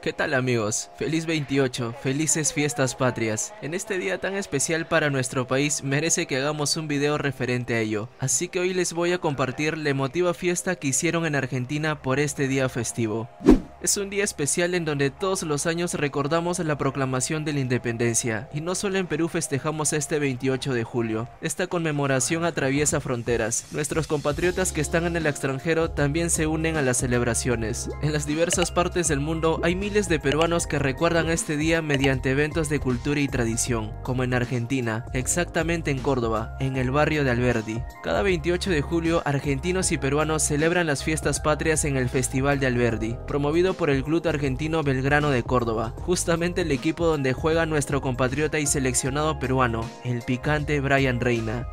¿Qué tal amigos? Feliz 28, felices fiestas patrias. En este día tan especial para nuestro país merece que hagamos un video referente a ello. Así que hoy les voy a compartir la emotiva fiesta que hicieron en Argentina por este día festivo. Es un día especial en donde todos los años recordamos la proclamación de la independencia, y no solo en Perú festejamos este 28 de julio. Esta conmemoración atraviesa fronteras. Nuestros compatriotas que están en el extranjero también se unen a las celebraciones. En las diversas partes del mundo hay miles de peruanos que recuerdan este día mediante eventos de cultura y tradición, como en Argentina, exactamente en Córdoba, en el barrio de Alberdi. Cada 28 de julio, argentinos y peruanos celebran las fiestas patrias en el Festival de Alberdi, promovido por el Club Argentino Belgrano de Córdoba, justamente el equipo donde juega nuestro compatriota y seleccionado peruano, el picante Brian Reina.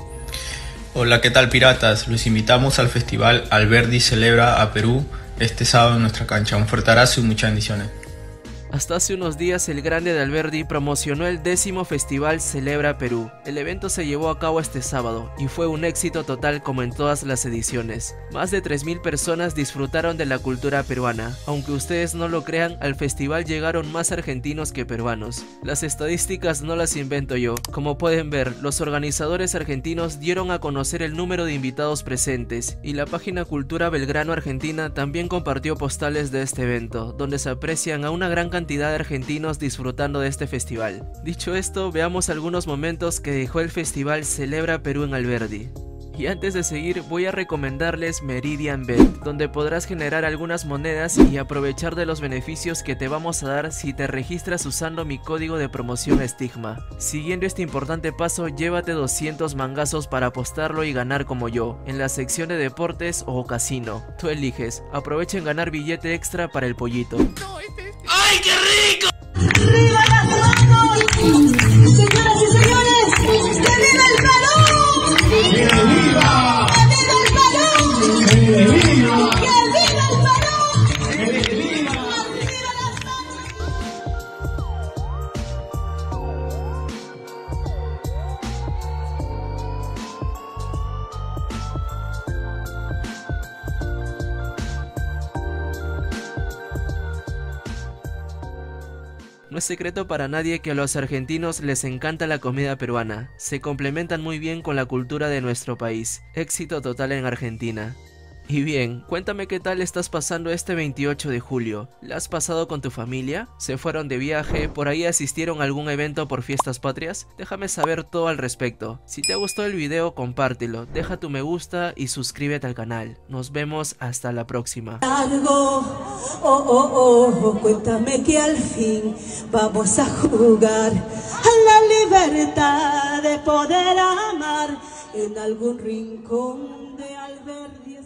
Hola, ¿qué tal piratas? Los invitamos al Festival Alberdi Celebra a Perú este sábado en nuestra cancha. Un fuerte abrazo y muchas bendiciones. Hasta hace unos días el Grande de Alberdi promocionó el 10º Festival Celebra Perú. El evento se llevó a cabo este sábado y fue un éxito total como en todas las ediciones. Más de 3.000 personas disfrutaron de la cultura peruana. Aunque ustedes no lo crean, al festival llegaron más argentinos que peruanos. Las estadísticas no las invento yo. Como pueden ver, los organizadores argentinos dieron a conocer el número de invitados presentes y la página Cultura Belgrano Argentina también compartió postales de este evento, donde se aprecian a una gran cantidad de argentinos disfrutando de este festival. Dicho esto, veamos algunos momentos que dejó el festival Celebra Perú en Alberdi. Y antes de seguir, voy a recomendarles Meridian Bet, donde podrás generar algunas monedas y aprovechar de los beneficios que te vamos a dar si te registras usando mi código de promoción Estigma. Siguiendo este importante paso, llévate 200 mangazos para apostarlo y ganar como yo, en la sección de deportes o casino. Tú eliges, aprovecha en ganar billete extra para el pollito. ¡Ay, qué rico! ¡Arriba las manos! Señoras y señores, ¡que viva el Perú! ¡Que viva! ¡Que viva el Perú! ¡Que viva! ¡Que viva el Perú! ¡Que viva! ¡Arriba las manos! No es secreto para nadie que a los argentinos les encanta la comida peruana, se complementan muy bien con la cultura de nuestro país, éxito total en Argentina. Y bien, cuéntame qué tal estás pasando este 28 de julio, ¿la has pasado con tu familia? ¿Se fueron de viaje? ¿Por ahí asistieron a algún evento por fiestas patrias? Déjame saber todo al respecto. Si te gustó el video, compártelo, deja tu me gusta y suscríbete al canal. Nos vemos hasta la próxima. Cuéntame que al fin vamos a jugar a la libertad de poder amar en algún rincón de Alberdi.